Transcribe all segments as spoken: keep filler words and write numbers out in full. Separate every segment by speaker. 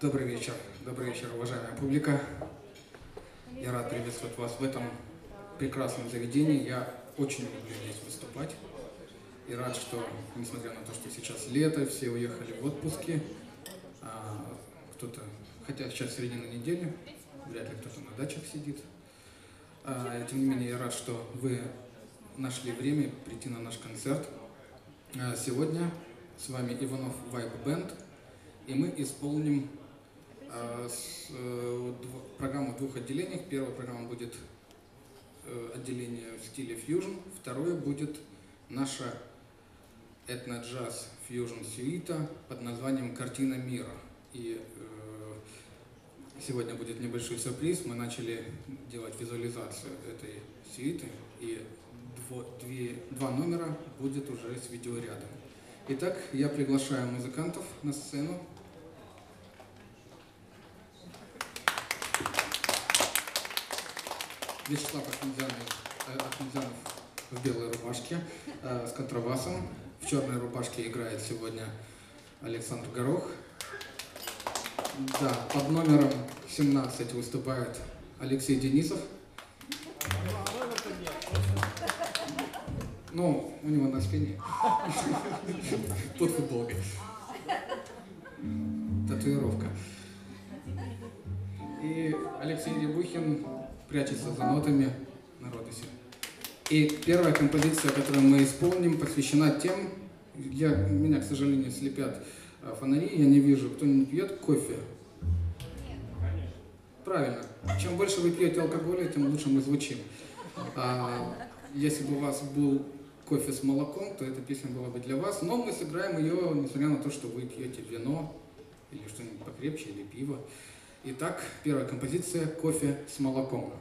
Speaker 1: Добрый вечер, добрый вечер, уважаемая публика. Я рад приветствовать вас в этом прекрасном заведении. Я очень люблю здесь выступать. И рад, что, несмотря на то, что сейчас лето, все уехали в отпуске, а, кто-то, хотя сейчас середина недели, вряд ли кто-то на дачах сидит. А, тем не менее, я рад, что вы нашли время прийти на наш концерт. А, сегодня с вами Иванов Вайб Бенд, и мы исполним а, с, э, дв программу в двух отделениях. Первая программа будет э, отделение в стиле фьюжн, второе будет наша этно-джаз фьюжн сюита под названием «Картина мира». И э, сегодня будет небольшой сюрприз. Мы начали делать визуализацию этой сюиты, и дво, две, два номера будет уже с видеорядом. Итак, я приглашаю музыкантов на сцену. Вячеслав Ахмедзянов в белой рубашке э, с контрабасом. В черной рубашке играет сегодня Александр Горох. Да, под номером семнадцать выступает Алексей Денисов. Ну, у него на спине. Под футболкой. Татуировка. И Алексей Рябухин прячется за нотами на Родосе. И первая композиция, которую мы исполним, посвящена тем, я, меня, к сожалению, слепят фонари, я не вижу, кто-нибудь пьет кофе?
Speaker 2: Нет. Конечно.
Speaker 1: Правильно. Чем больше вы пьете алкоголя, тем лучше мы звучим. А, если бы у вас был кофе с молоком, то эта песня была бы для вас, но мы сыграем ее, несмотря на то, что вы пьете вино, или что-нибудь покрепче, или пиво. Итак, первая композиция «Кофе с молоком».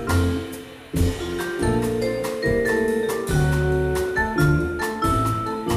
Speaker 3: Thank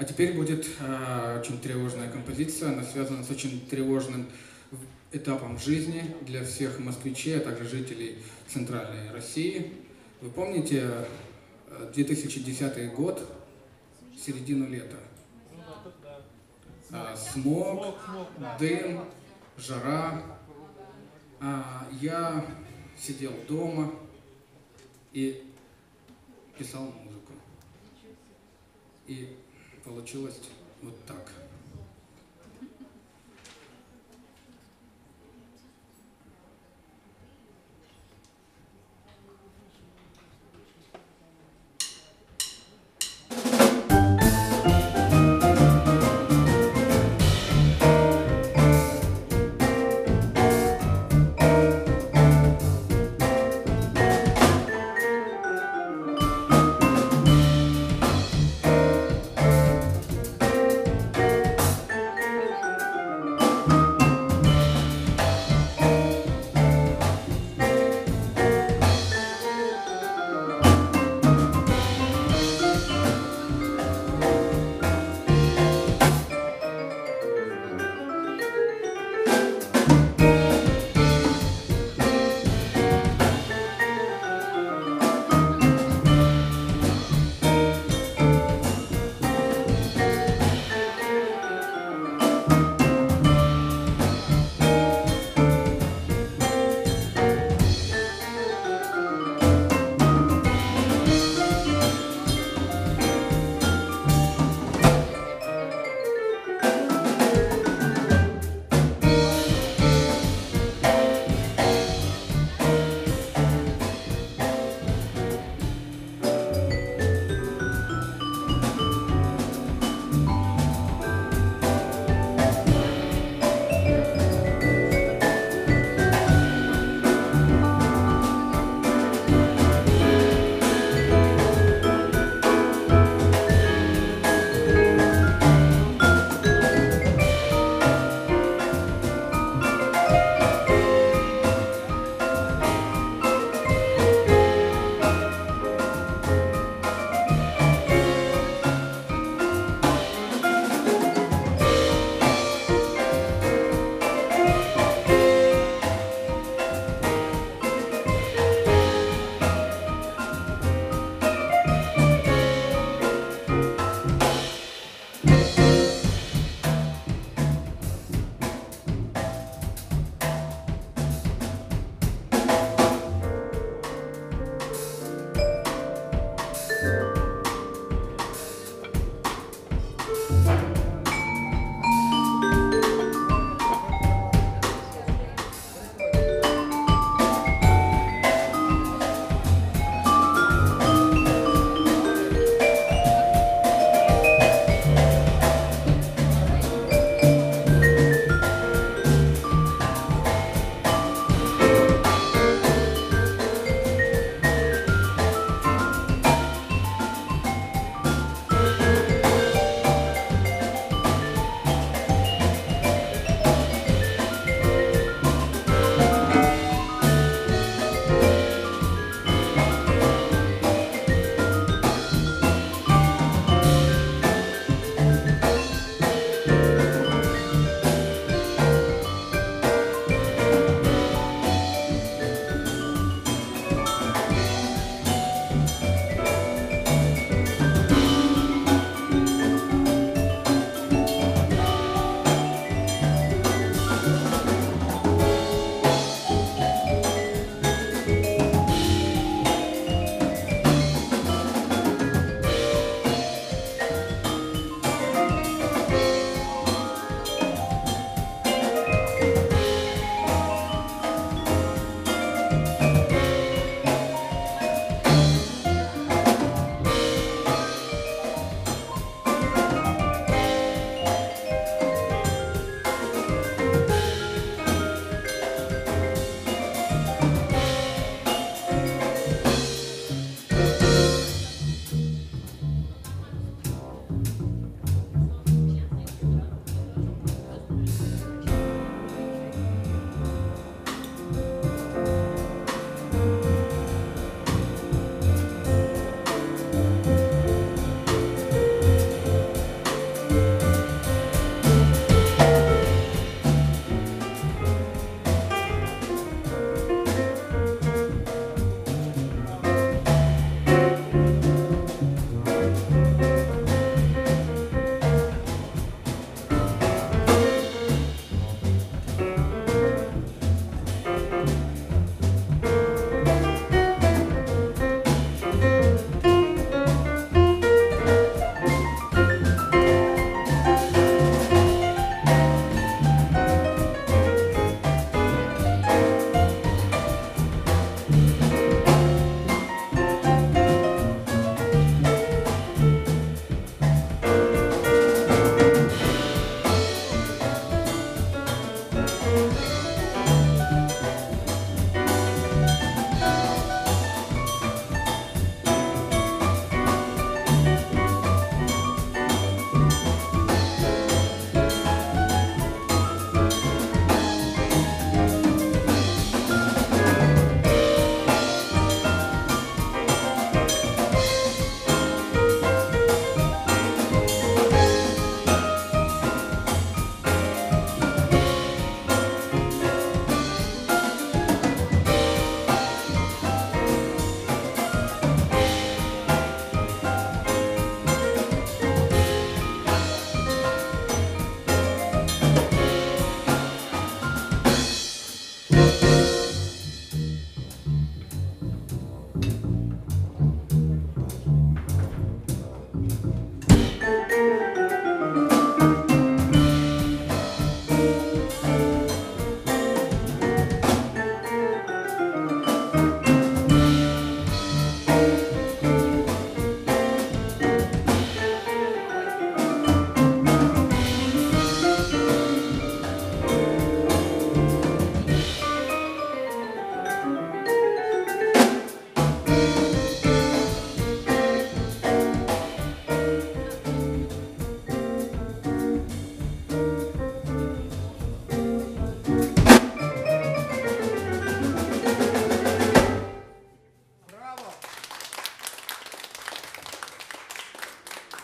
Speaker 1: теперь будет э, очень тревожная композиция, она связана с очень тревожным этапом жизни для всех москвичей, а также жителей Центральной России. Вы помните две тысячи десятый год, середину лета? А, смог, дым, жара. А, я сидел дома и писал музыку. И получилось вот так.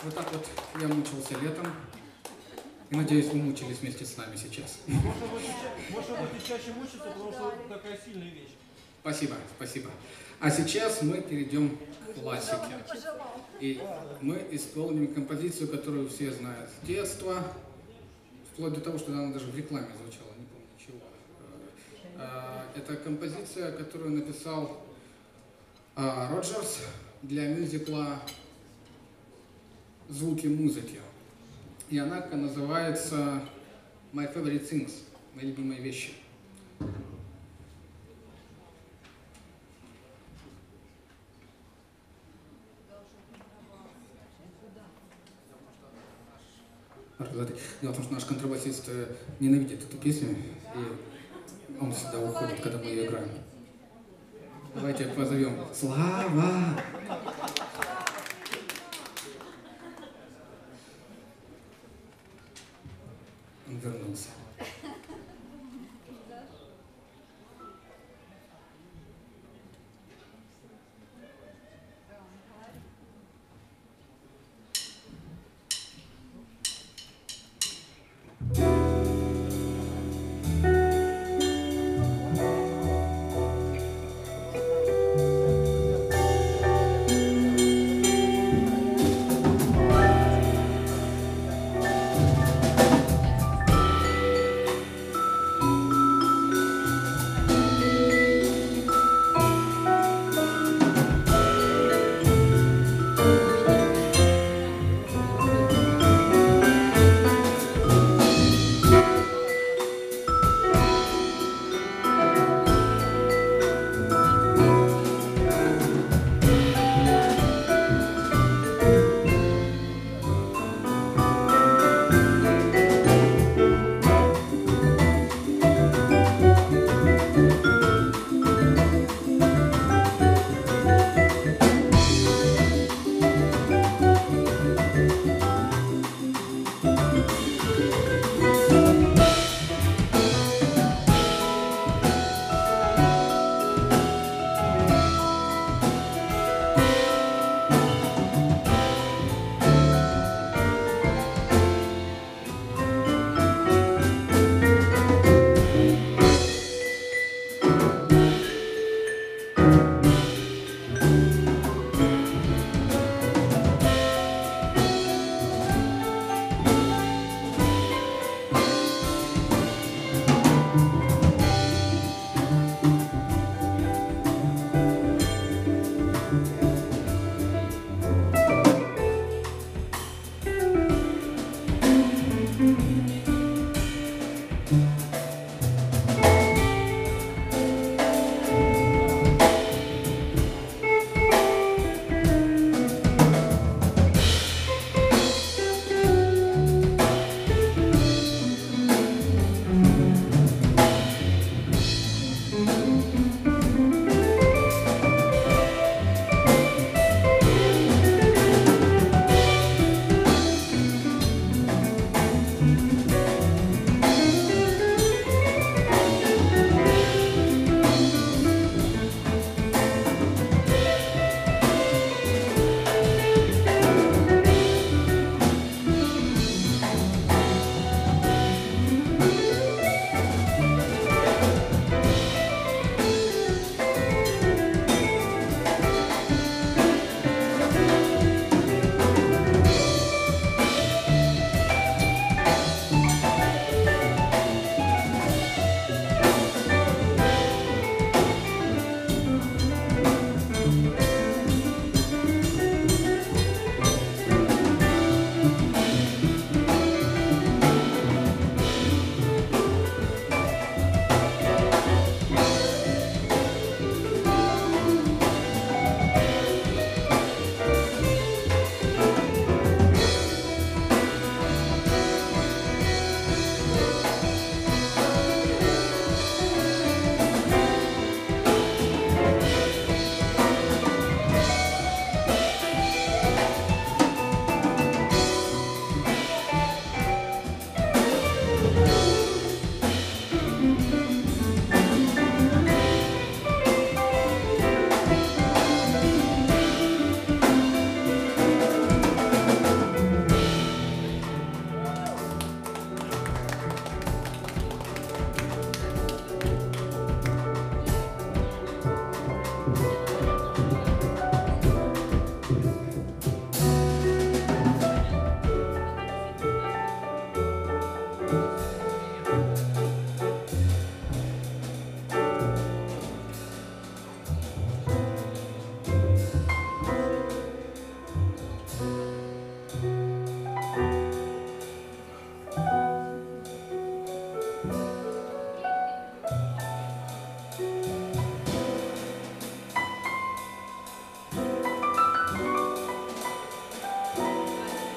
Speaker 1: Вот так вот я мучился летом. И надеюсь, вы мучились вместе с нами сейчас.
Speaker 3: Можно будет чаще мучиться, потому что такая сильная вещь.
Speaker 1: Спасибо, спасибо. А сейчас мы перейдем к классике. И мы исполним композицию, которую все знают с детства, вплоть до того, что она даже в рекламе звучала, не помню чего. Это композиция, которую написал Роджерс для мюзикла «Звуки музыки». И она называется «My Favorite Things», «Мои любимые вещи». Дело в том, что наш контрабасист ненавидит эту песню, и он всегда уходит, когда мы ее играем. Давайте позовем Слава! Он вернулся.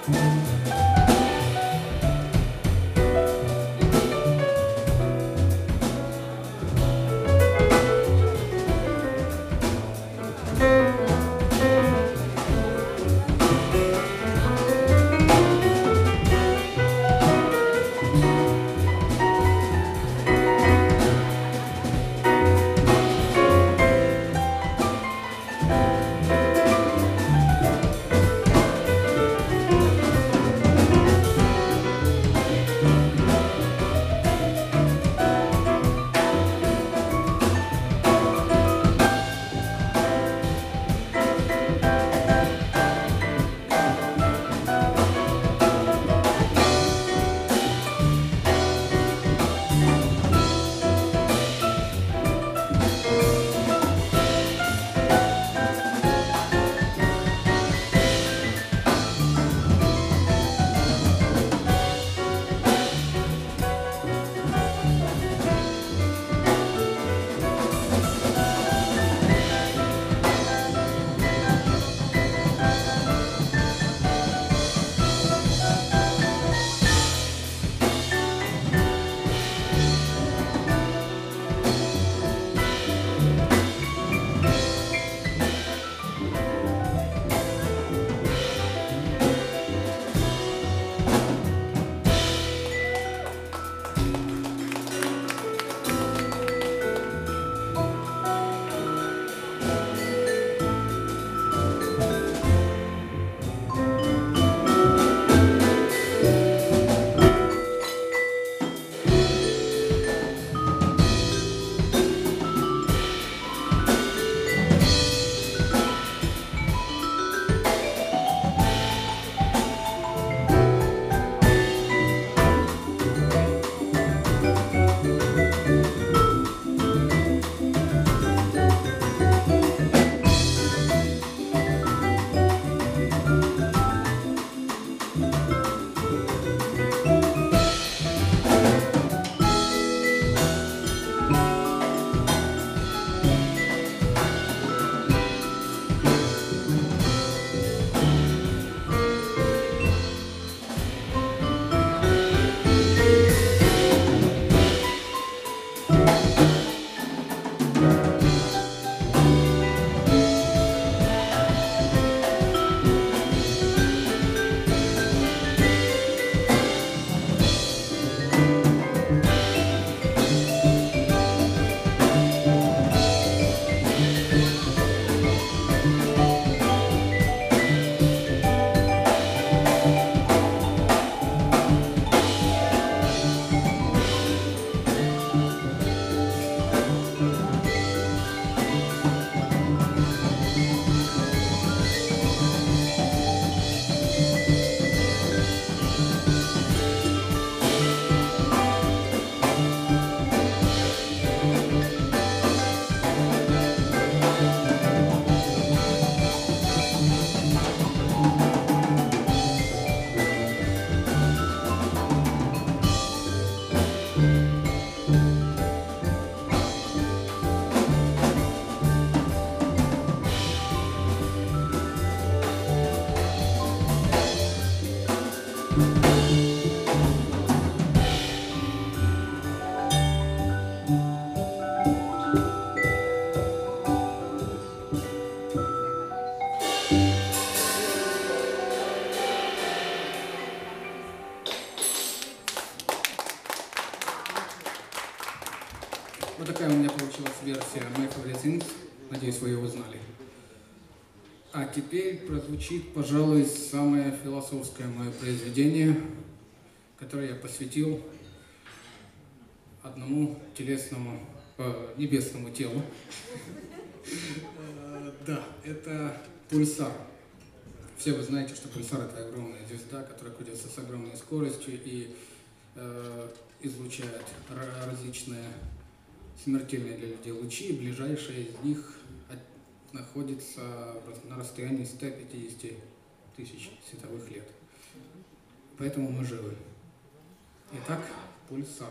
Speaker 1: Вот такая у меня получилась версия My Favorite Things. Надеюсь, вы ее узнали. А теперь прозвучит, пожалуй, самое философское мое произведение, которое я посвятил одному телесному, э, небесному телу. Да, это пульсар. Все вы знаете, что пульсар — это огромная звезда, которая крутится с огромной скоростью и э, излучает различные смертельные для людей лучи. Ближайшие из них от, находится на расстоянии ста пятидесяти тысяч световых лет. Поэтому мы живы. Итак, пульсар.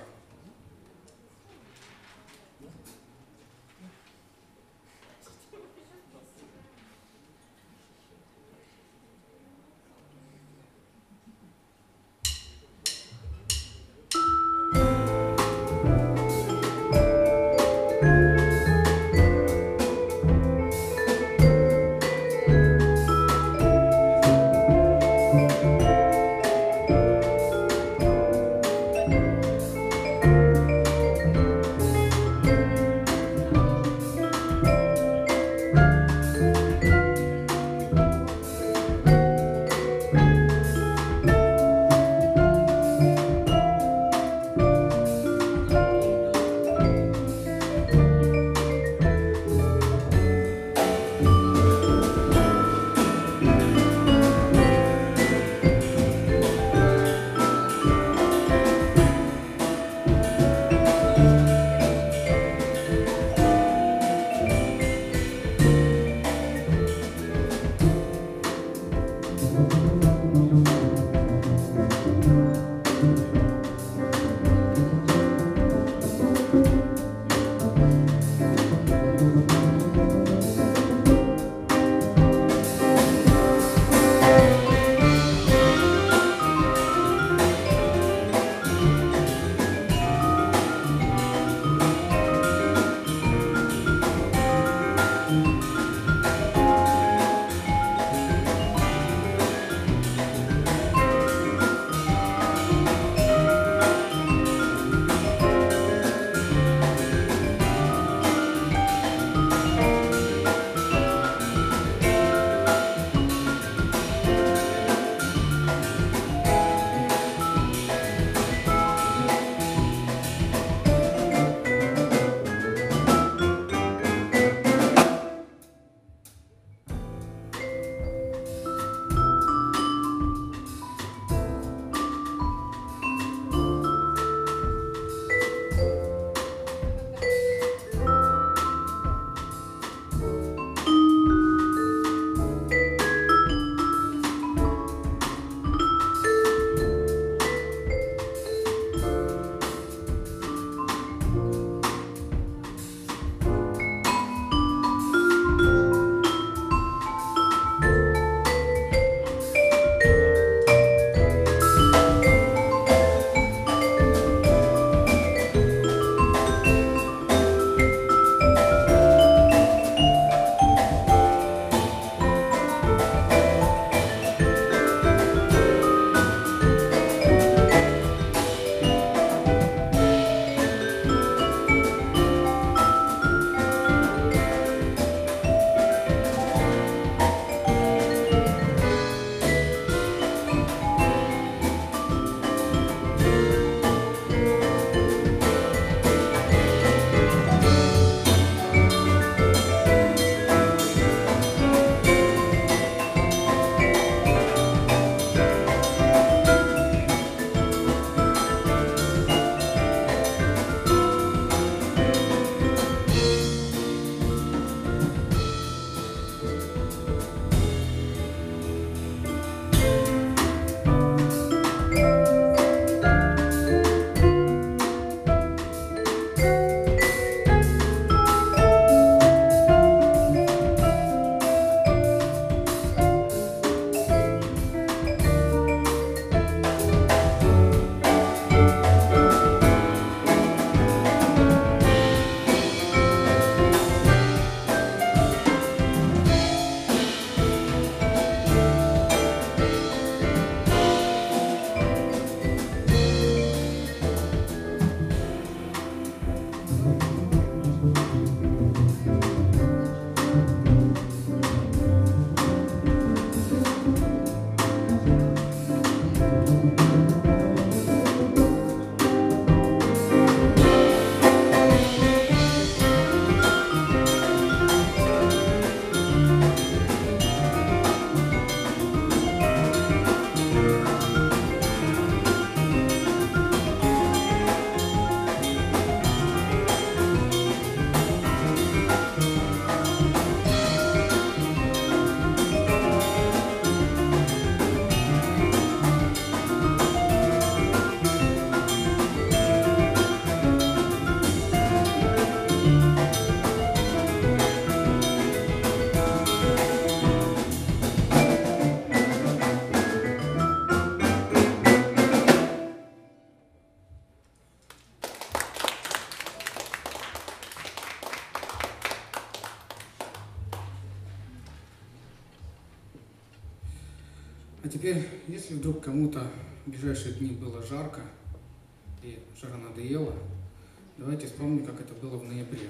Speaker 1: А теперь, если вдруг кому-то в ближайшие дни было жарко и жара надоела, давайте вспомним, как это было в ноябре.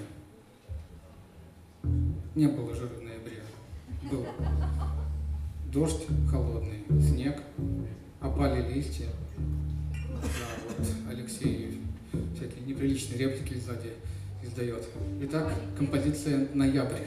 Speaker 1: Не было жары в ноябре. Был дождь холодный, снег, опали листья. Да, вот Алексей всякие неприличные реплики сзади издает. Итак, композиция «Ноябрь».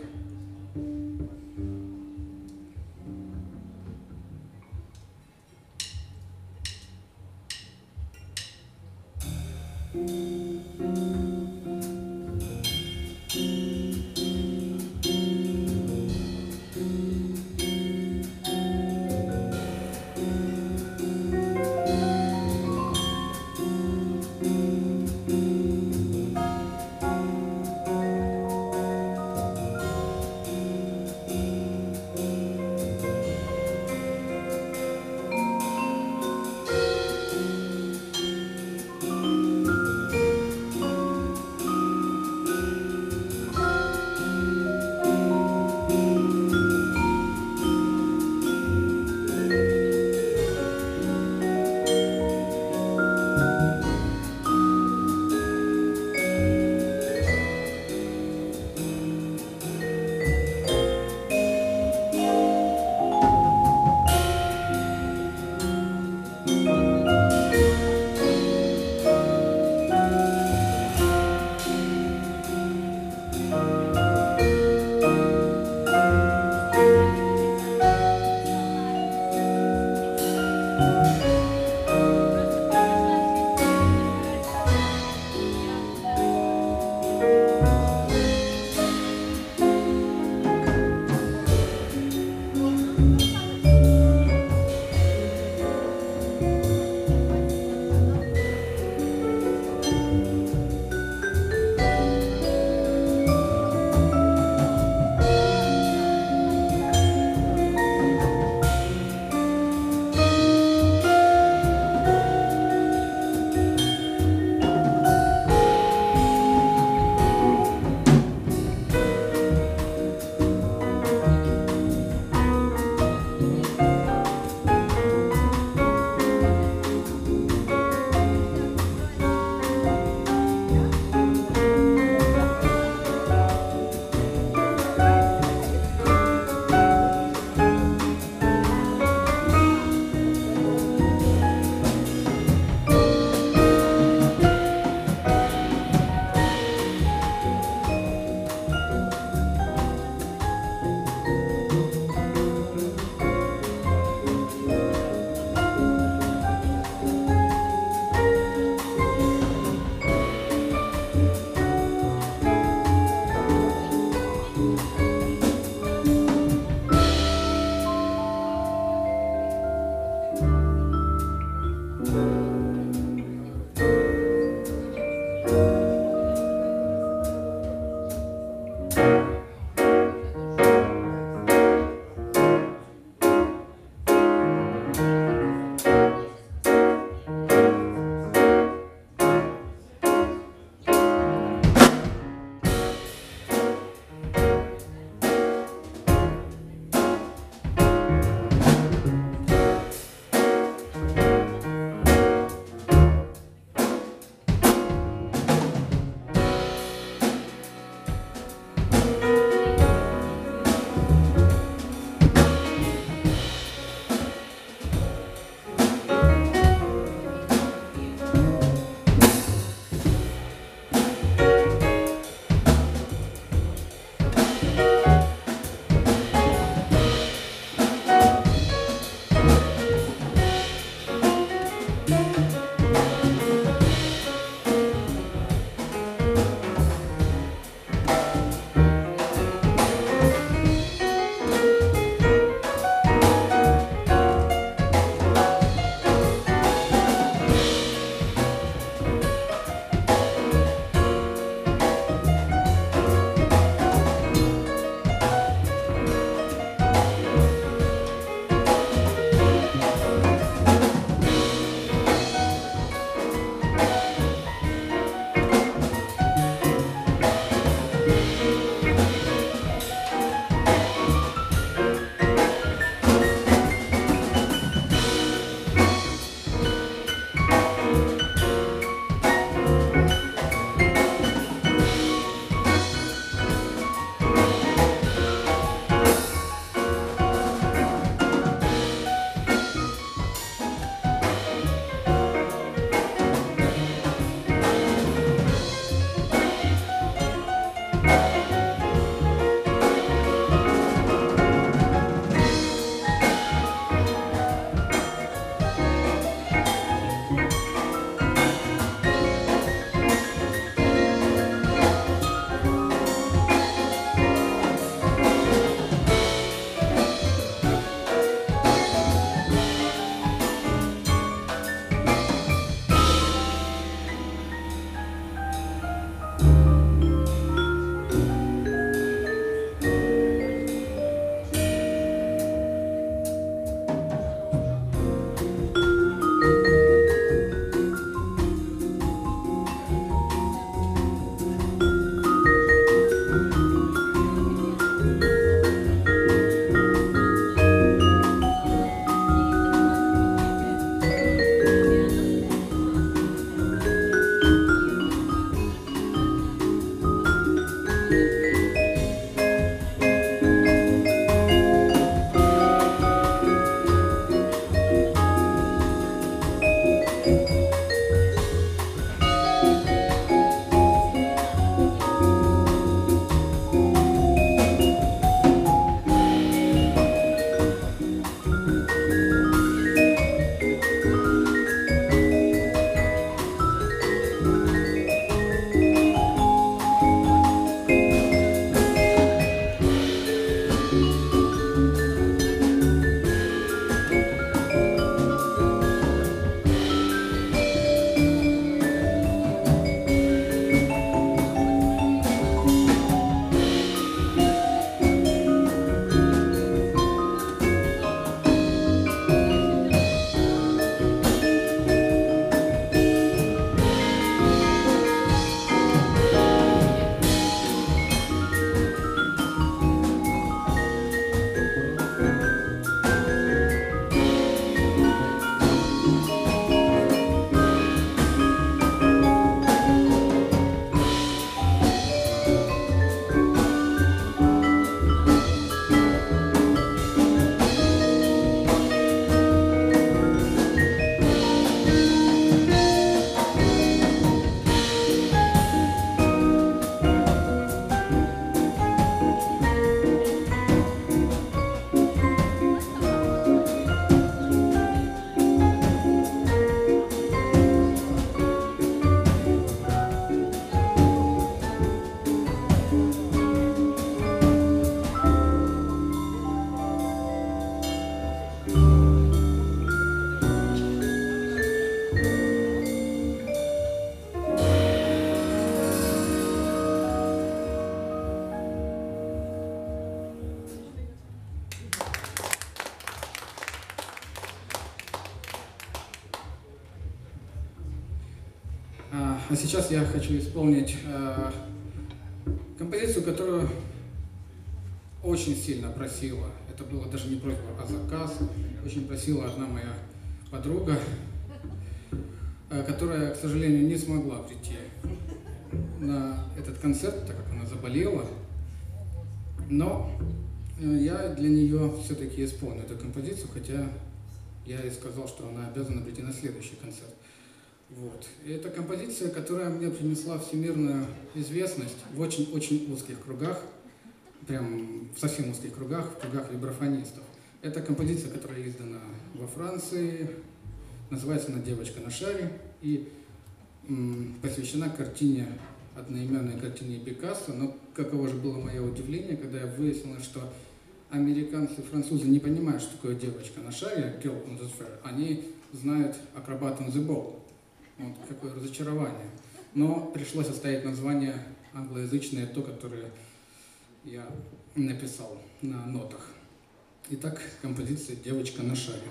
Speaker 1: А сейчас я хочу исполнить э, композицию, которую очень сильно просила. Это было даже не просьба, а заказ. Очень просила одна моя подруга, э, которая, к сожалению, не смогла прийти на этот концерт, так как она заболела. Но э, я для нее все-таки исполню эту композицию, хотя я ей сказал, что она обязана прийти на следующий концерт. Вот. И это композиция, которая мне принесла всемирную известность в очень-очень узких кругах, прям в совсем узких кругах, в кругах вибрафонистов. Это композиция, которая издана во Франции, называется она «Девочка на шаре» и м, посвящена картине, одноименной картине Пикассо. Но каково же было мое удивление, когда я выяснил, что американцы и французы не понимают, что такое девочка на шаре, girl on the sphere. Они знают acrobat on the ball. Вот какое разочарование. Но пришлось оставить название англоязычное, то, которое я написал на нотах. Итак, композиция «Девочка на шаре».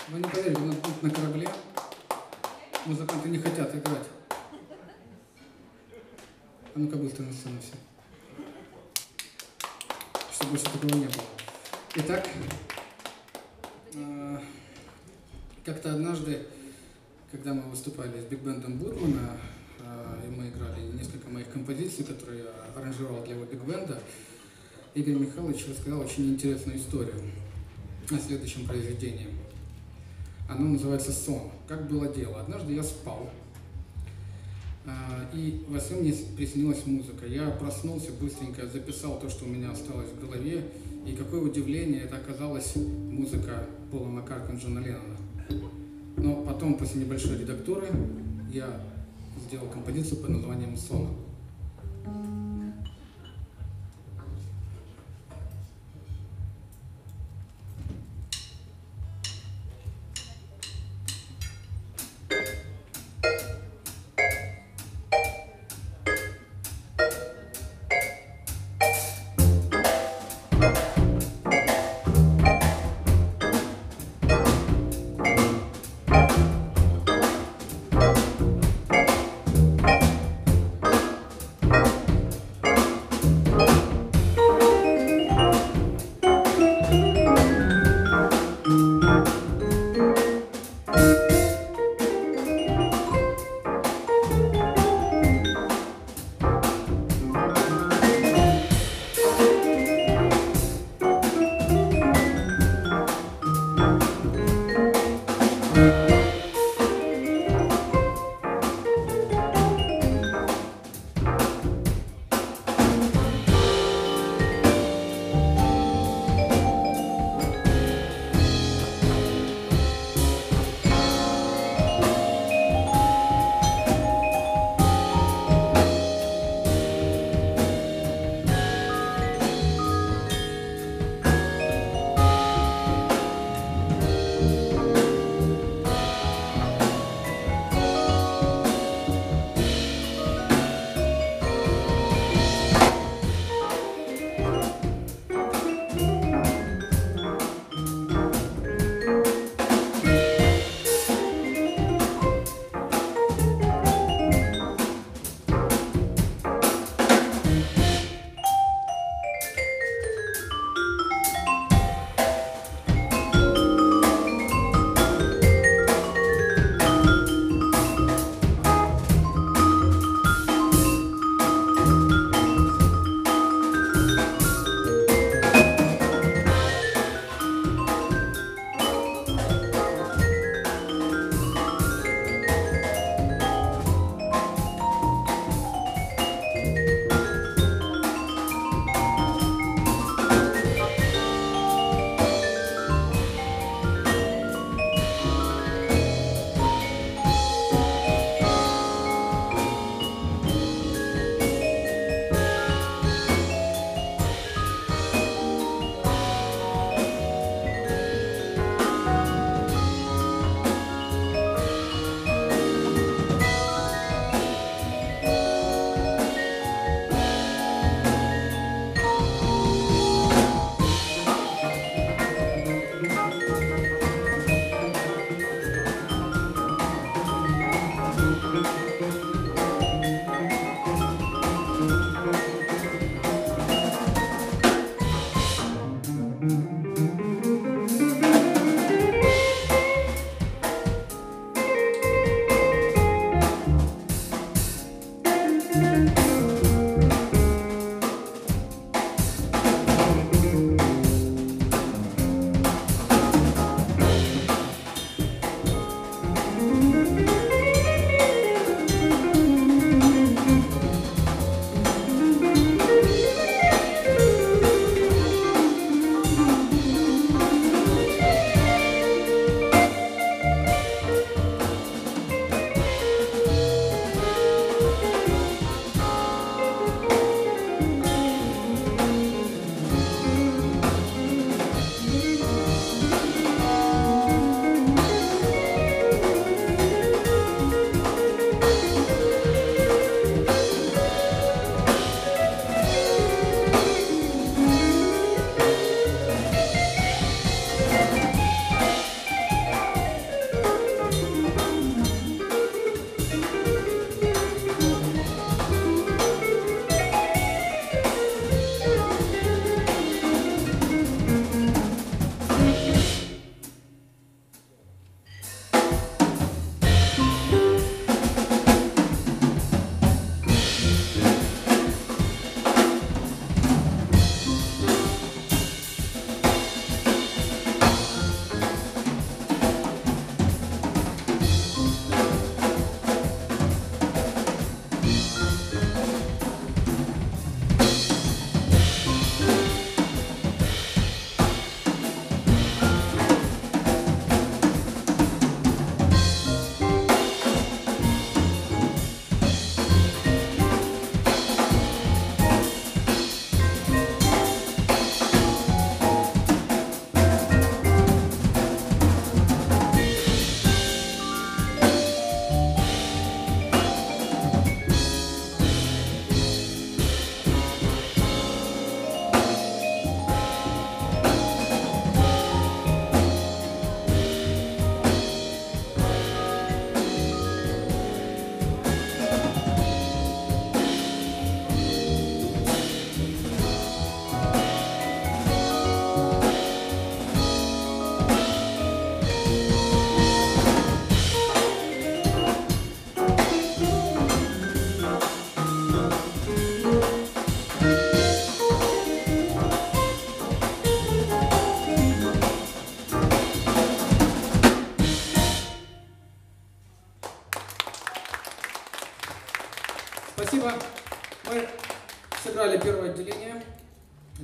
Speaker 1: Вы не поверите, у нас тут на корабле музыканты не хотят играть. А ну-ка быстро на сцену все. Чтобы больше такого не было. Итак, э, как-то однажды, когда мы выступали с биг-бендом Бурмана, э, и мы играли несколько моих композиций, которые я аранжировал для его биг-бенда, Игорь Михайлович рассказал очень интересную историю о следующем произведении. Оно называется «Сон». Как было дело? Однажды я спал, и во сне мне приснилась музыка. Я проснулся, быстренько записал то, что у меня осталось в голове, и какое удивление, это оказалась музыка Пола Маккартни и Джона Леннона. Но потом, после небольшой редактуры, я сделал композицию под названием «Сон».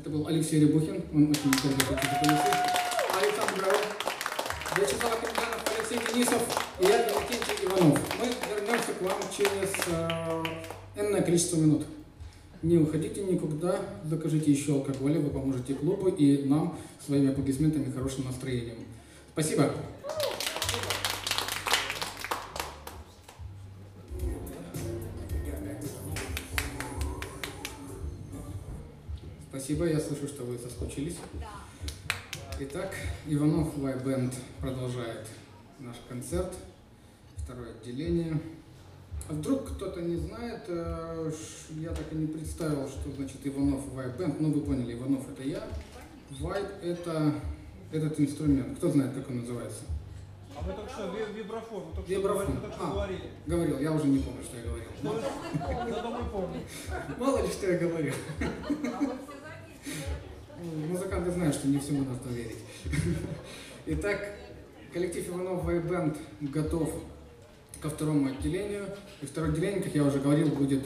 Speaker 1: Это был Алексей Рябухин, он очень интересный полицейский. Александр Гров, Вячеслав Кимганов, Алексей Денисов и я, Иннокентий Иванов. Мы вернемся к вам через э, энное количество минут. Не уходите никуда, закажите еще алкоголя, вы поможете клубу и нам своими аплодисментами и хорошим настроением. Спасибо. Спасибо, я слышу, что вы соскучились. Итак, Иванов Лайв Бенд продолжает наш концерт, второе отделение. А вдруг кто-то не знает, я так и не представил, что значит Иванов Лайв Бенд. Ну, вы поняли, Иванов это я, Вайб это этот инструмент. Кто знает, как он называется?
Speaker 3: А вы только что вибрафон, вы только
Speaker 1: Вибрафон.
Speaker 3: что, только что
Speaker 1: А,
Speaker 3: говорили.
Speaker 1: Говорил, я уже не помню, что я говорил.
Speaker 3: Я думаю, помню.
Speaker 1: Мало ли, что я говорил. Музыканты знают, что не всему нужно верить. Итак, коллектив Иванов Лайв Бенд готов ко второму отделению. И второе отделение, как я уже говорил, будет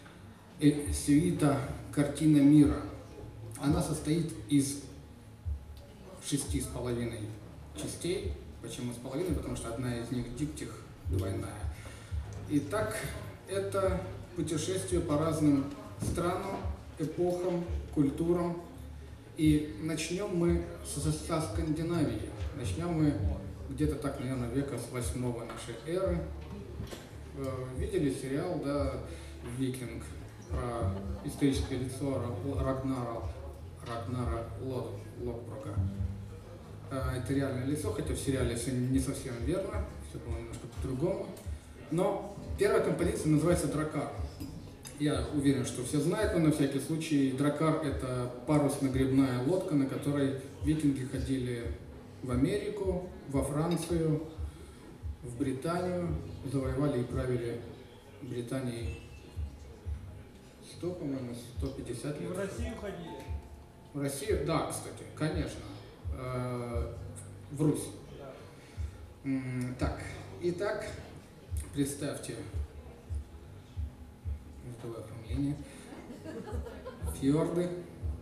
Speaker 1: сюита «Картина мира». Она состоит из шести с половиной частей. Почему с половиной? Потому что одна из них диптих двойная. Итак, это путешествие по разным странам, эпохам, культурам. И начнем мы со, со Скандинавии. Начнем мы где-то так, наверное, века с восьмого нашей эры. Видели сериал, да, «Викинг», про историческое лицо Рагнара, Рагнара Лод, Лодброка. Это реальное лицо, хотя в сериале все не совсем верно, все было немножко по-другому. Но первая композиция называется «Дракар». Я уверен, что все знают, но на всякий случай дракар – это парусно-гребная лодка, на которой викинги ходили в Америку, во Францию, в Британию, завоевали и правили Британией сто, по-моему, сто пятьдесят
Speaker 3: И
Speaker 1: лет.
Speaker 3: в Россию ходили.
Speaker 1: В Россию? Да, кстати, конечно. В Русь.
Speaker 3: Да.
Speaker 1: Так, итак, представьте языковое оформление. Фьорды.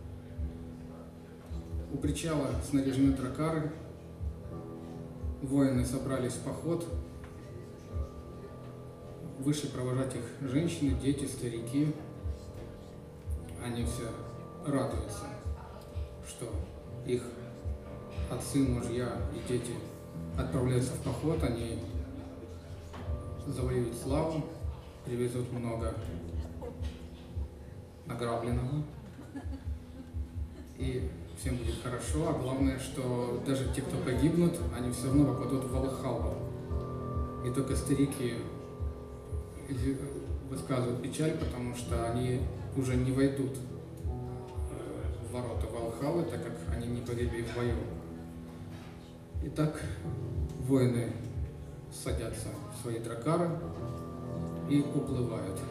Speaker 1: У причала снаряжены дракары. Воины собрались в поход. Вышли провожать их женщины, дети, старики. Они все радуются, что их отцы, мужья и дети отправляются в поход. Они завоюют славу, привезут много награбленного, и всем будет хорошо, а главное, что даже те, кто погибнут, они все равно попадут в Валхаллу. И только старики высказывают печаль, потому что они уже не войдут в ворота Валхаллы, так как они не погибли в бою. Итак, воины садятся в свои дракары и уплывают.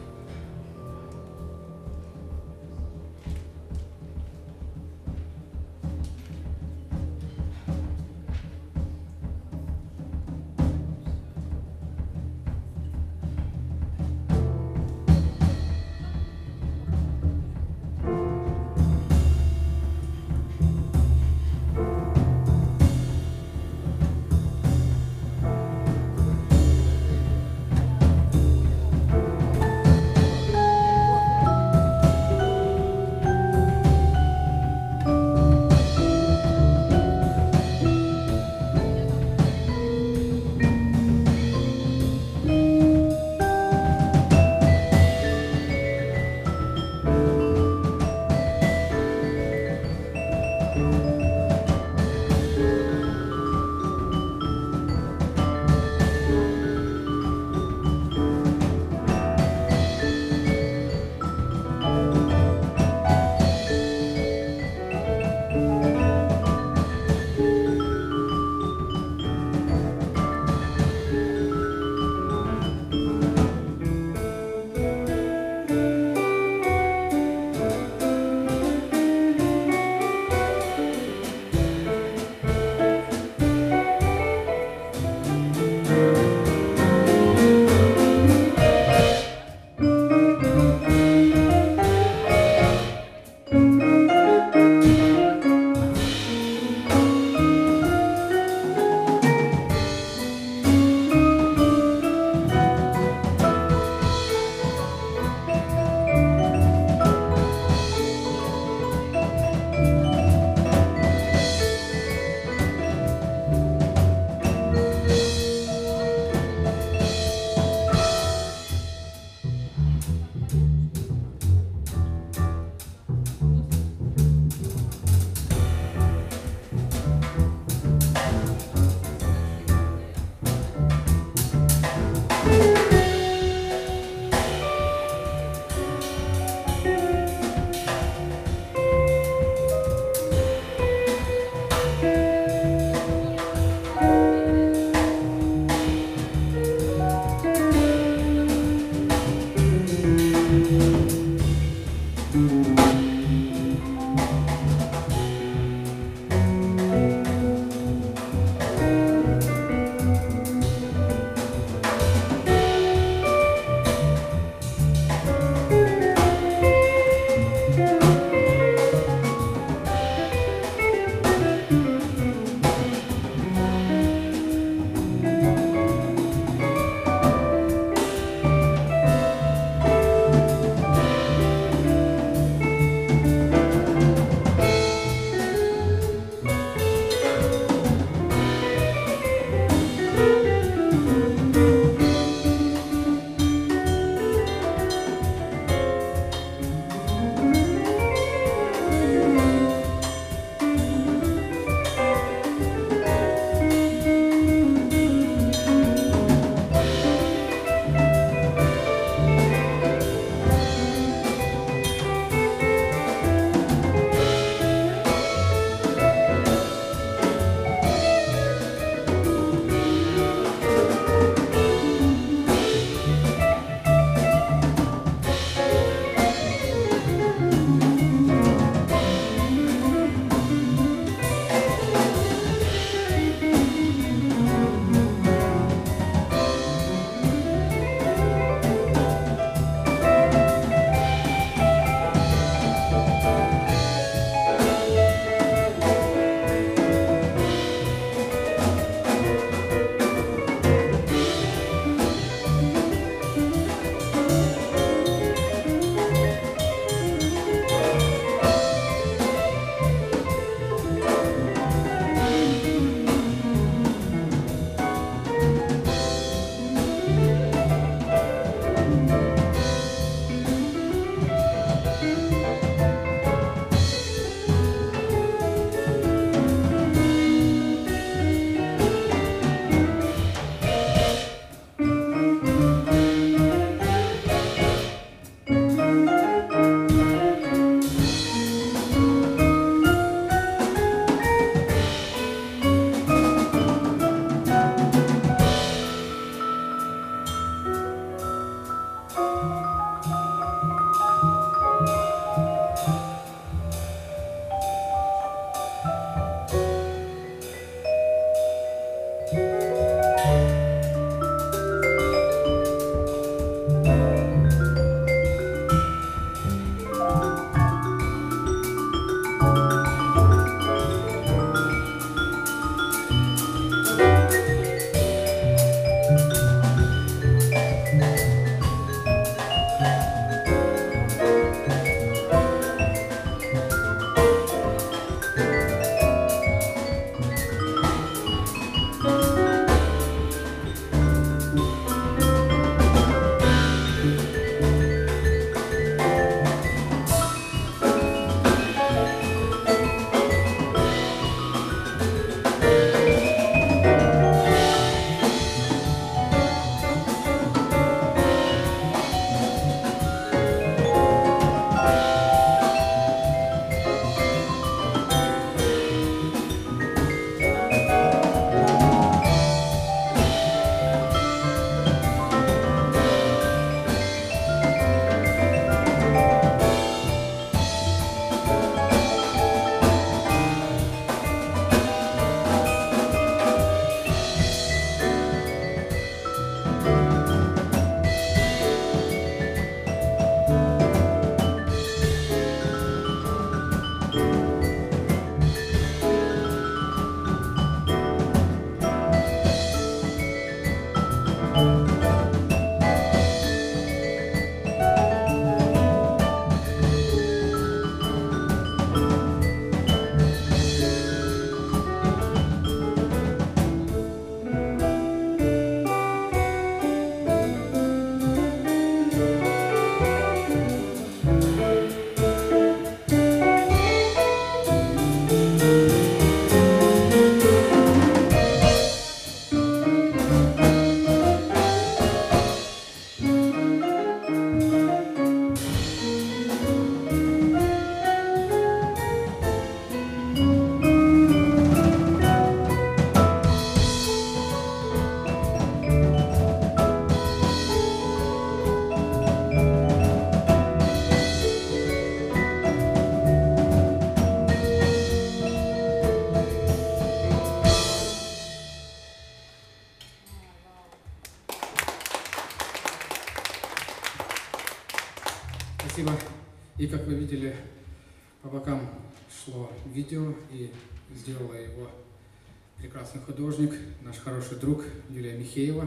Speaker 1: Спасибо. И как вы видели, по бокам шло видео, и сделала его прекрасный художник, наш хороший друг Юлия Михеева.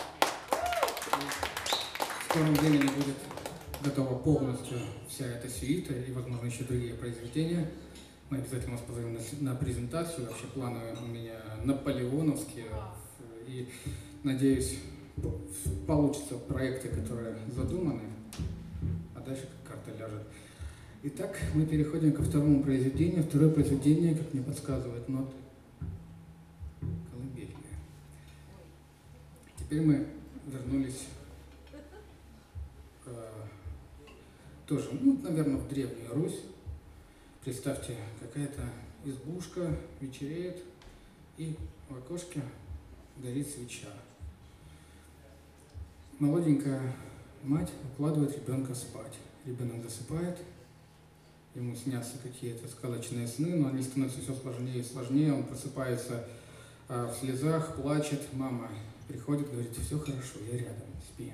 Speaker 1: В скором времени будет готова полностью вся эта сюита и, возможно, еще другие произведения. Мы обязательно вас позовем на, на презентацию. Вообще планы у меня наполеоновские. И, надеюсь, получатся проекты, которые задуманы, а дальше как карта ляжет. Итак, мы переходим ко второму произведению. Второе произведение, как мне подсказывают ноты, колыбельные. Теперь мы вернулись э, тоже, ну, наверное, в Древнюю Русь. Представьте, какая-то избушка, вечереет, и в окошке горит свеча. Молоденькая мать укладывает ребенка спать. Ребенок засыпает, ему снятся какие-то сказочные сны, но они становятся все сложнее и сложнее. Он просыпается а, в слезах, плачет. Мама приходит, говорит: все хорошо, я рядом, спи.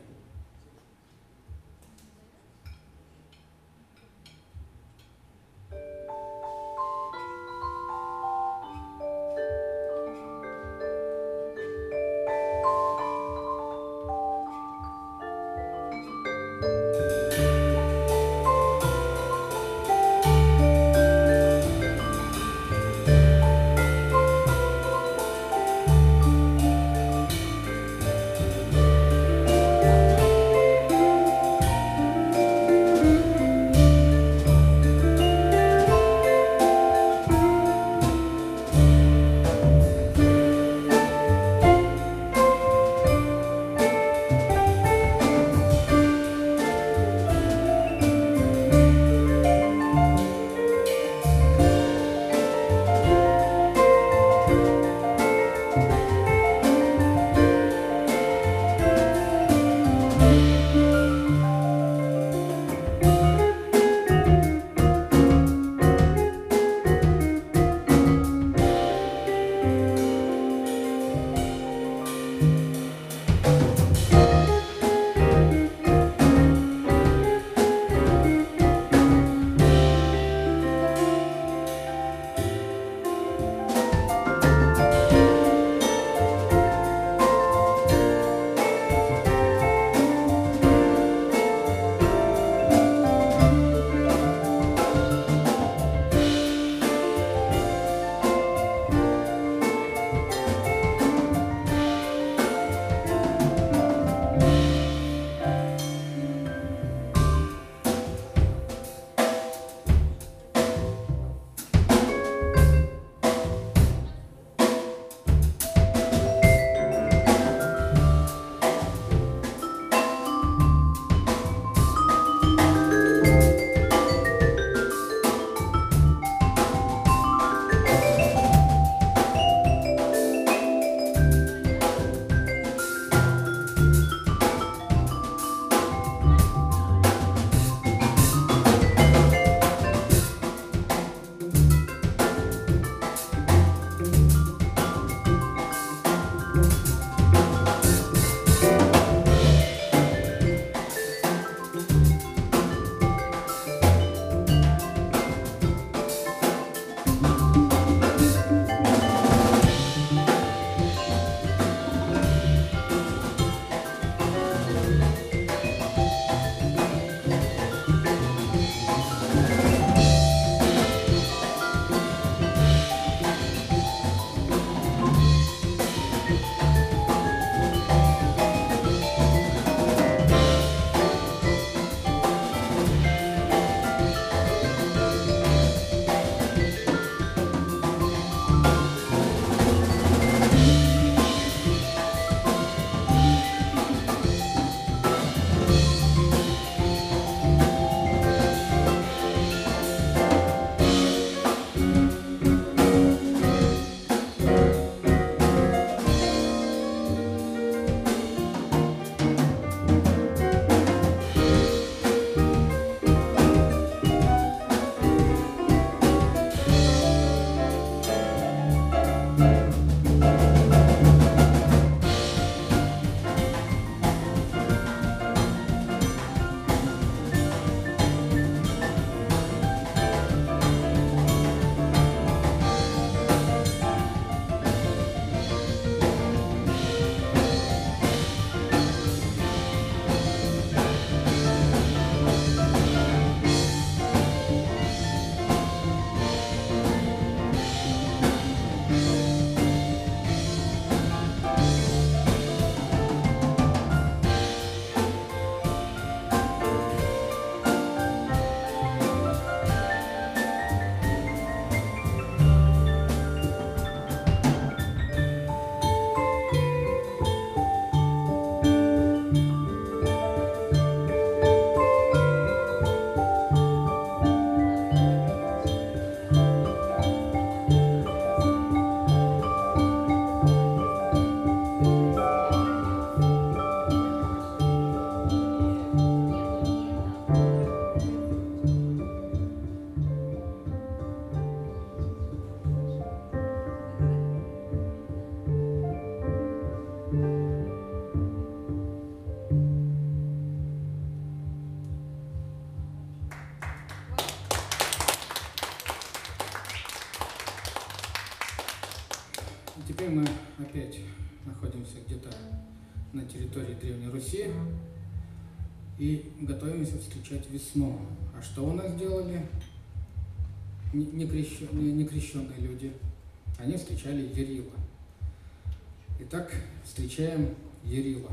Speaker 1: Теперь мы опять находимся где-то на территории Древней Руси и готовимся встречать весну. А что у нас делали некрещенные, некрещенные люди? Они встречали Ярила. Итак, встречаем Ярила.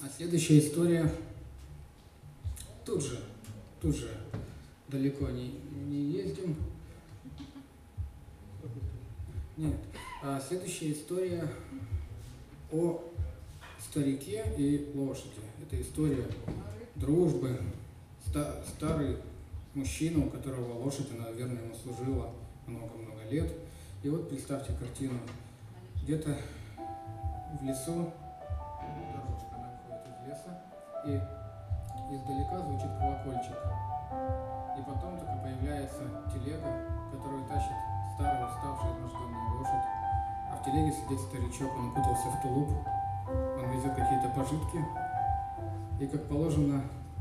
Speaker 1: А следующая история тут же, тут же, далеко не, не ездим. Нет. А следующая история о старике и лошади. Это история дружбы. Ста- старый мужчина, у которого лошадь, она, наверное, ему служила много-много лет. И вот представьте картину. Где-то в лесу, дорожка, она выходит из леса, и издалека звучит колокольчик. И потом только появляется телега, которую тащит старая, уставшая, изможденная лошадь. А в телеге сидит старичок, он укутался в тулуп, он везет какие-то пожитки. И, как положено,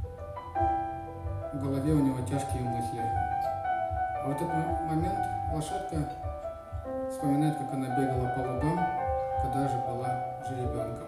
Speaker 1: в голове у него тяжкие мысли. А в этот момент лошадка вспоминает, как она бегала по лугам, когда же была жеребенком.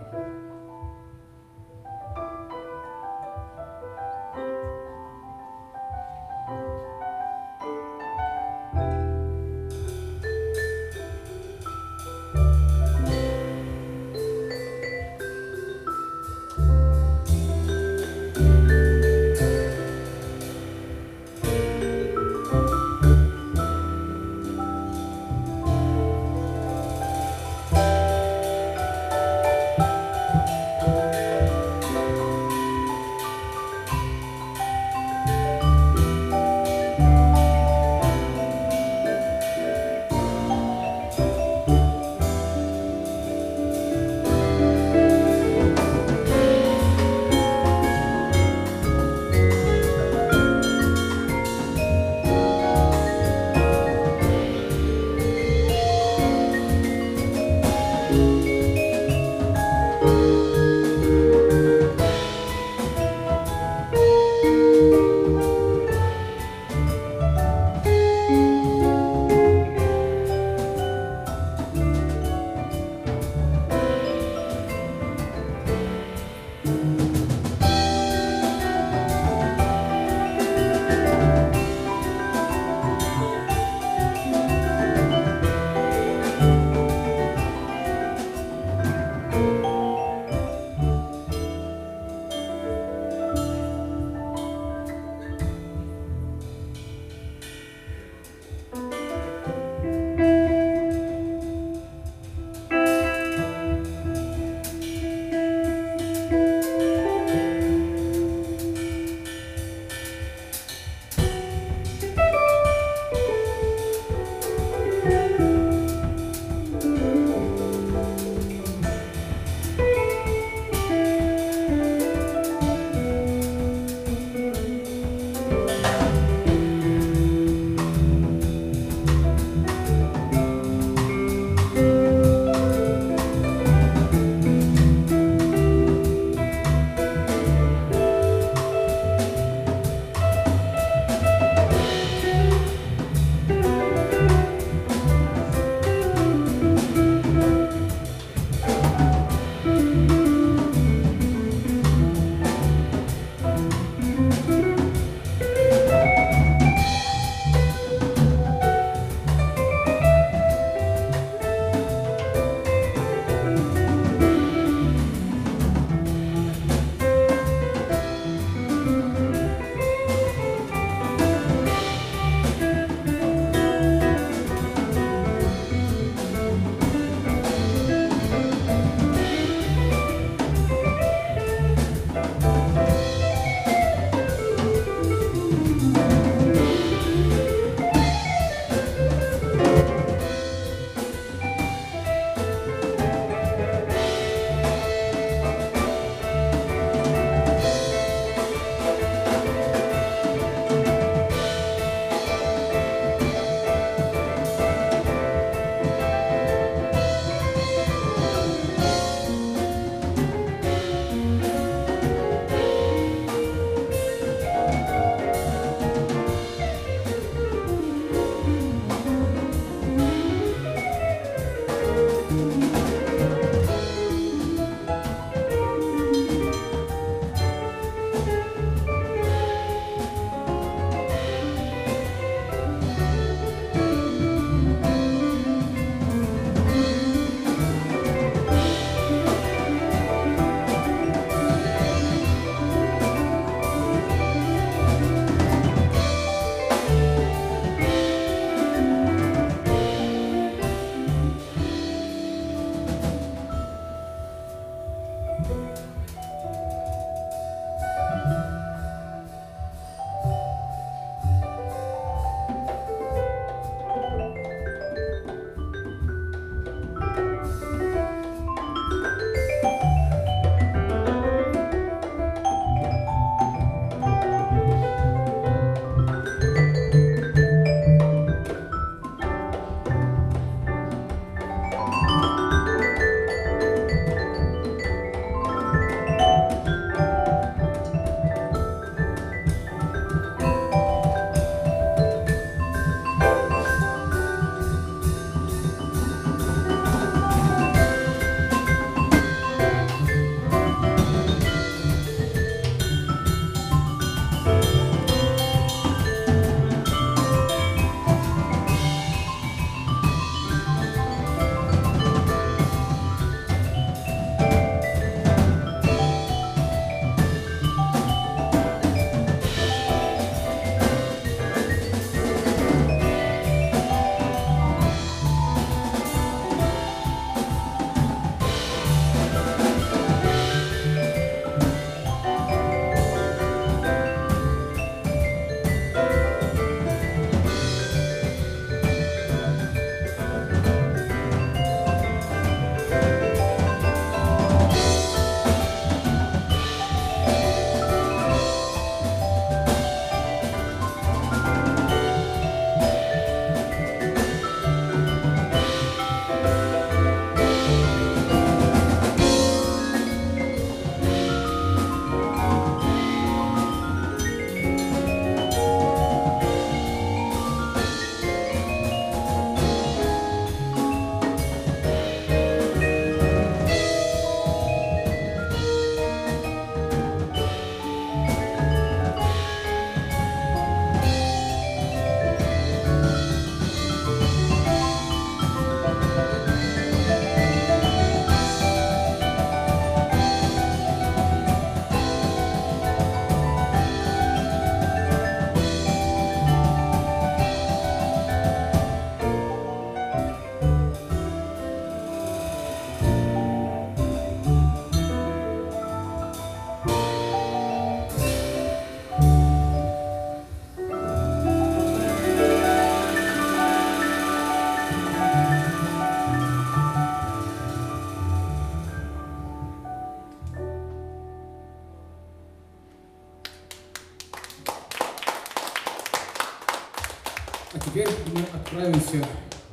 Speaker 1: А теперь мы отправимся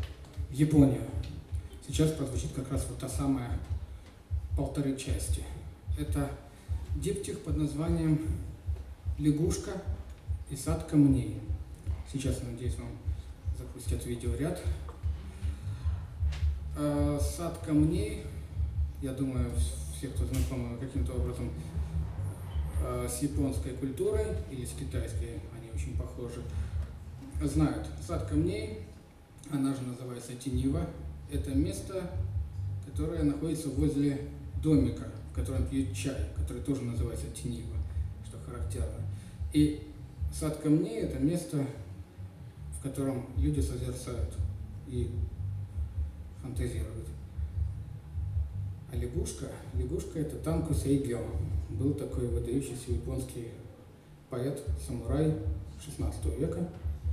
Speaker 1: в Японию. Сейчас прозвучит как раз вот та самая полторы части. Это диптих под названием «Лягушка и сад камней». Сейчас, надеюсь, вам запустят видеоряд. Сад камней, я думаю, все, кто знакомы каким-то образом с японской культурой или с китайской, они очень похожи, знают. Сад камней, она же называется Тинива, это место, которое находится возле домика, в котором пьют чай, который тоже называется Тинива, что характерно. И сад камней – это место, в котором люди созерцают и фантазируют. А лягушка, лягушка – это Танко Сейгё. Был такой выдающийся японский поэт-самурай шестнадцатого века.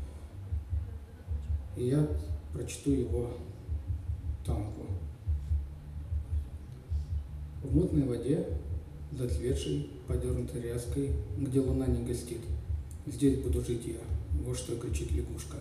Speaker 1: И я прочту его танку. В мутной воде, зацветшей, подернутой ряской, где луна не гостит, здесь буду жить я, вот что кричит лягушка.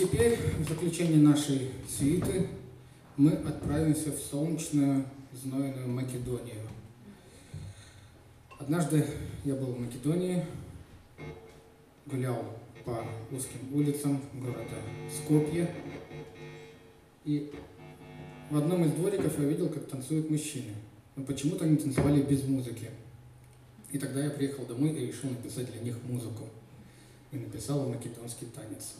Speaker 1: теперь, в заключение нашей свиты, мы отправимся в солнечную, знойную Македонию. Однажды я был в Македонии, гулял по узким улицам города Скопье, и в одном из двориков я видел, как танцуют мужчины. Но почему-то они танцевали без музыки. И тогда я приехал домой и решил написать для них музыку. И написал македонский танец.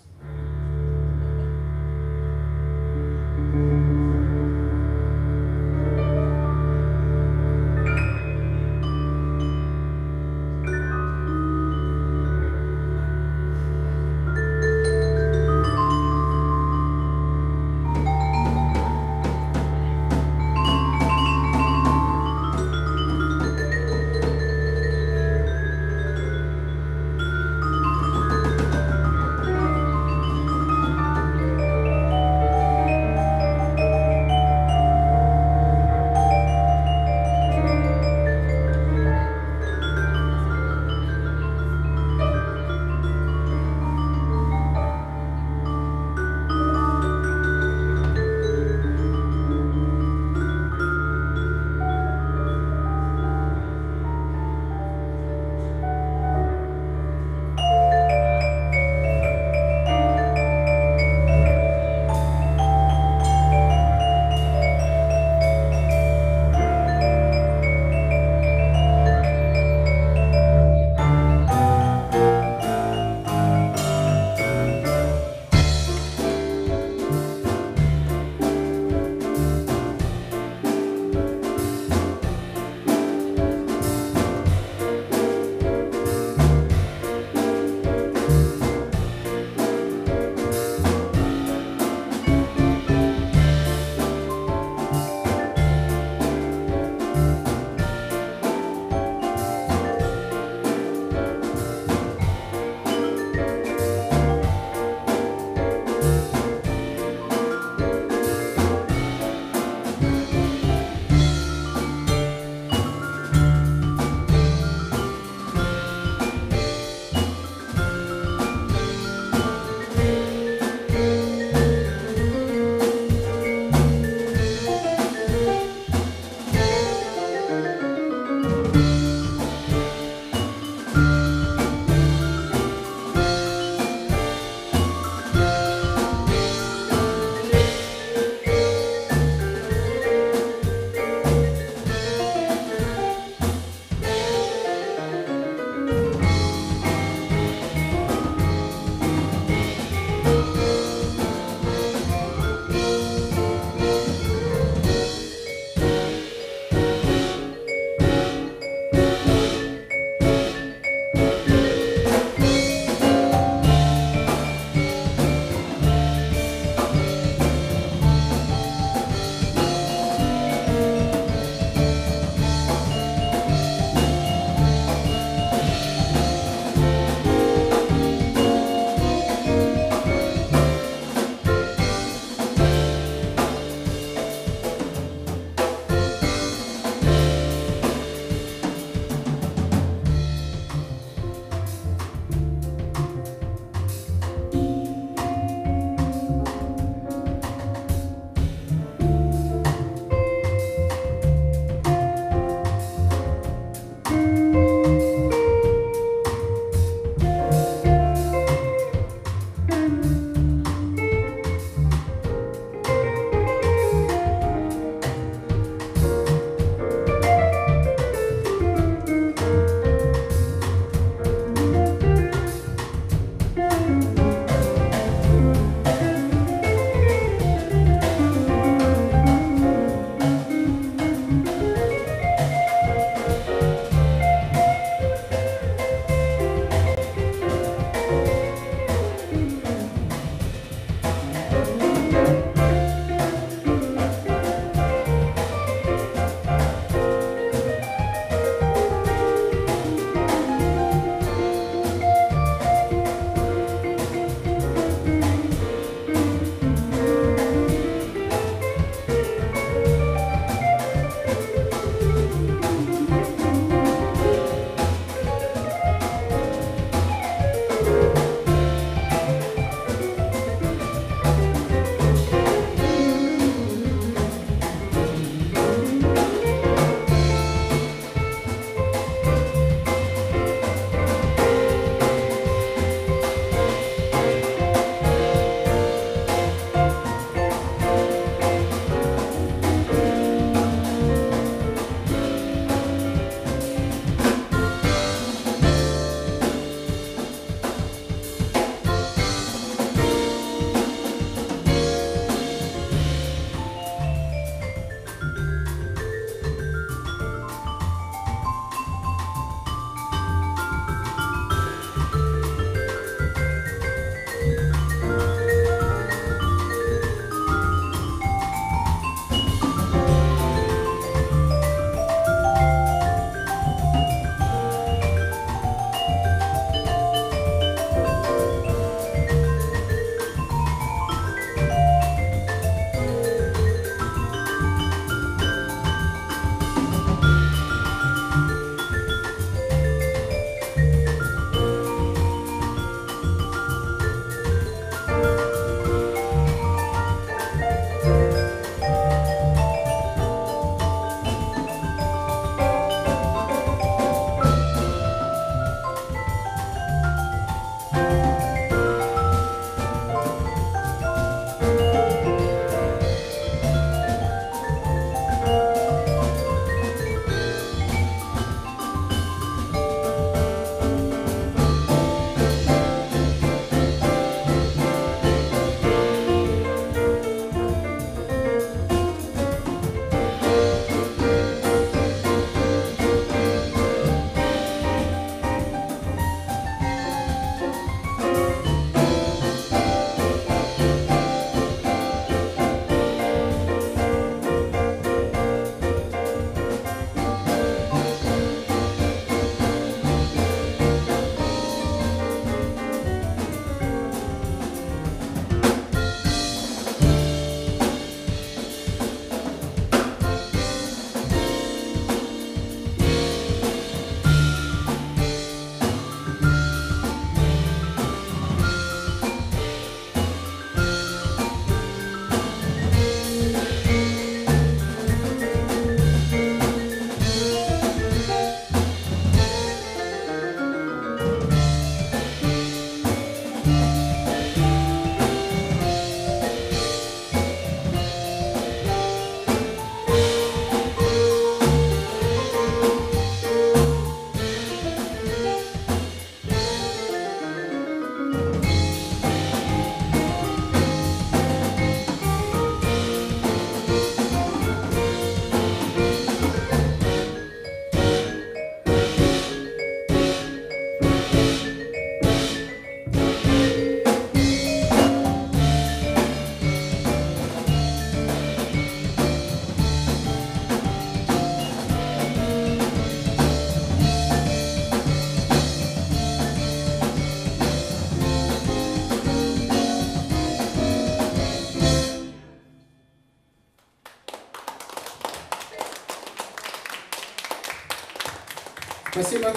Speaker 1: Спасибо.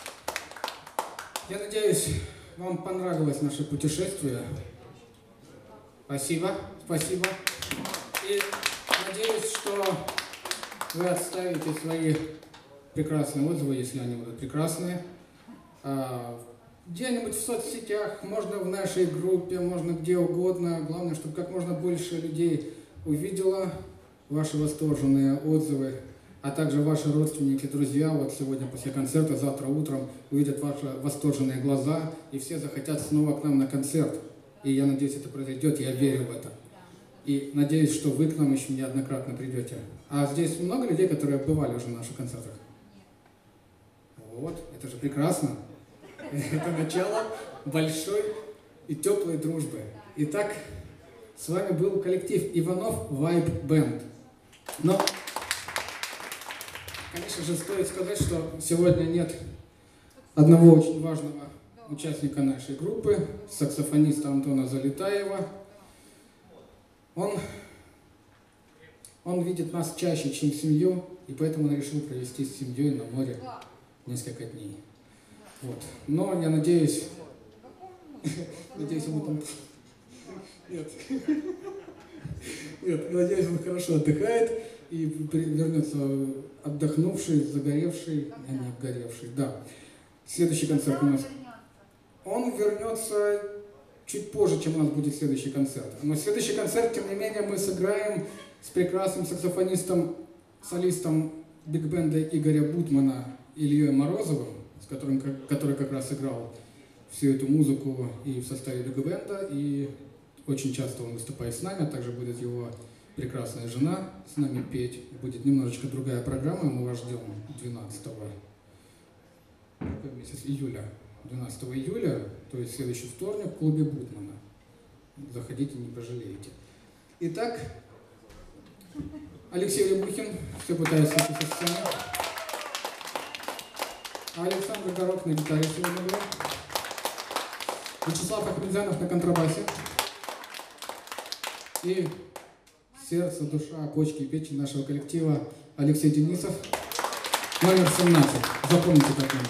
Speaker 1: Я надеюсь, вам понравилось наше путешествие. Спасибо, спасибо. И надеюсь, что вы оставите свои прекрасные отзывы, если они будут прекрасные. Где-нибудь в соцсетях, можно в нашей группе, можно где угодно. Главное, чтобы как можно больше людей увидело ваши восторженные отзывы, а также ваши родственники, друзья. Вот сегодня после концерта, завтра утром увидят ваши восторженные глаза, и все захотят снова к нам на концерт. И я надеюсь, это произойдет, я верю в это. И надеюсь, что вы к нам еще неоднократно придете. А здесь много людей, которые бывали уже на наших концертах? Вот, это же прекрасно. Это начало большой и теплой дружбы. Итак, с вами был коллектив Иванов Vibe Band. Но, конечно же, стоит сказать, что сегодня нет одного очень важного участника нашей группы, саксофониста Антона Залетаева. Он, он видит нас чаще, чем семью, и поэтому он решил провести с семьей на море несколько дней. Вот. Но я надеюсь, надеюсь, ему там... Нет. Нет, надеюсь, он хорошо отдыхает и вернется отдохнувший, загоревший, а не обгоревший. Да. Следующий концерт у нас... Он вернется чуть позже, чем у нас будет следующий концерт. Но следующий концерт, тем не менее, мы сыграем с прекрасным саксофонистом, солистом биг-бенда Игоря Бутмана Ильей Морозовым, с которым, который как раз играл всю эту музыку и в составе биг-бенда, и очень часто он выступает с нами, а также будет его прекрасная жена с нами петь. Будет немножечко другая программа, мы вас ждем двенадцатого месяц, июля. двенадцатого июля, то есть следующий вторник, в клубе Бутмана. Заходите, не пожалеете. Итак, Алексей Рябухин, все пытается со сцены. Александр Горох на гитаре сегодня был. Вячеслав Ахмедзянов на контрабасе. И сердце, душа, почки и печень нашего коллектива Алексей Денисов. Номер семнадцать. Запомните этот номер.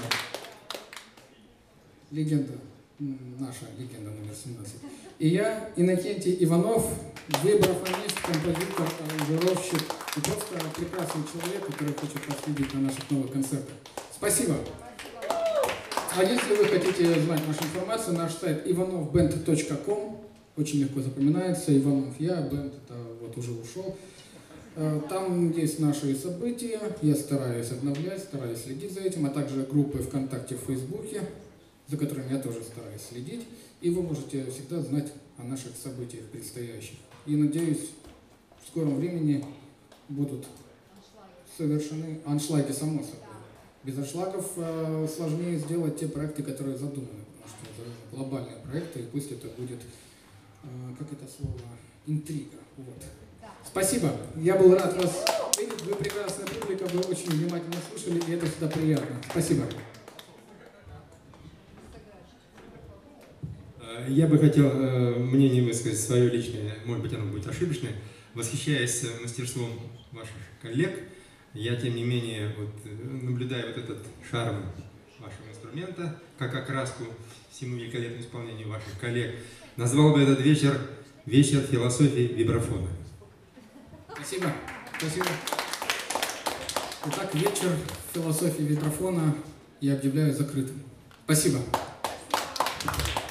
Speaker 1: Легенда, наша легенда номер семнадцать. И я, Иннокентий Иванов, вибрафонист, композитор, аранжировщик и просто прекрасный человек, который хочет вас видеть на наших новых концертах. Спасибо. А если вы хотите знать нашу информацию, наш сайт иванов бенд точка ком, очень легко запоминается, Иванов я, бенд это вот уже ушел. Там есть наши события, я стараюсь обновлять, стараюсь следить за этим, а также группы ВКонтакте, в Фейсбуке, за которыми я тоже стараюсь следить, и вы можете всегда знать о наших событиях предстоящих. И надеюсь, в скором времени будут совершены аншлаги, само собой. Без аншлагов э, сложнее сделать те проекты, которые задуманы, потому что это глобальные проекты, и пусть это будет, э, как это слово, интрига. Вот. Спасибо, я был рад вас видеть, вы прекрасная публика, вы очень внимательно слушали, и это всегда приятно. Спасибо.
Speaker 4: Я бы хотел э, мнение высказать свое личное, может быть, оно будет ошибочное. Восхищаясь мастерством ваших коллег, я, тем не менее, вот, наблюдая вот этот шарм вашего инструмента, как окраску всему великолепному исполнению ваших коллег, назвал бы этот вечер «Вечер философии вибрафона».
Speaker 1: Спасибо. Спасибо. Итак, вечер философии вибрафона я объявляю закрытым. Спасибо. Спасибо.